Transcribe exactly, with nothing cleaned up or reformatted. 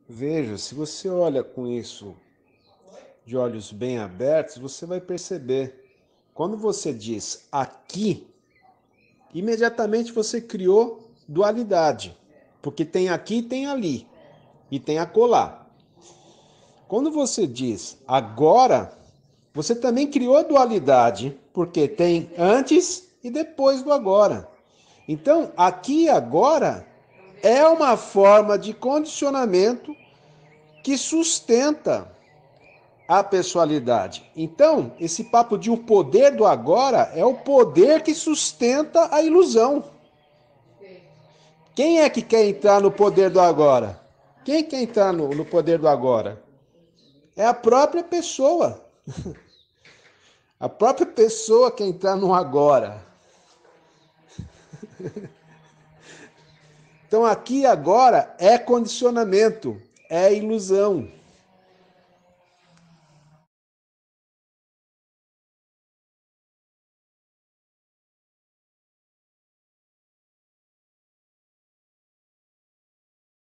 Veja, se você olha com isso de olhos bem abertos, você vai perceber. Quando você diz aqui, imediatamente você criou dualidade. Porque tem aqui e tem ali. E tem acolá. Quando você diz agora, você também criou dualidade. Porque tem antes e depois do agora. Então, aqui e agora é uma forma de condicionamento que sustenta a pessoalidade. Então, esse papo de o poder do agora é o poder que sustenta a ilusão. Quem é que quer entrar no poder do agora? Quem quer entrar no, no poder do agora? É a própria pessoa. A própria pessoa quer entrar no agora. Então, aqui e agora é condicionamento, é ilusão.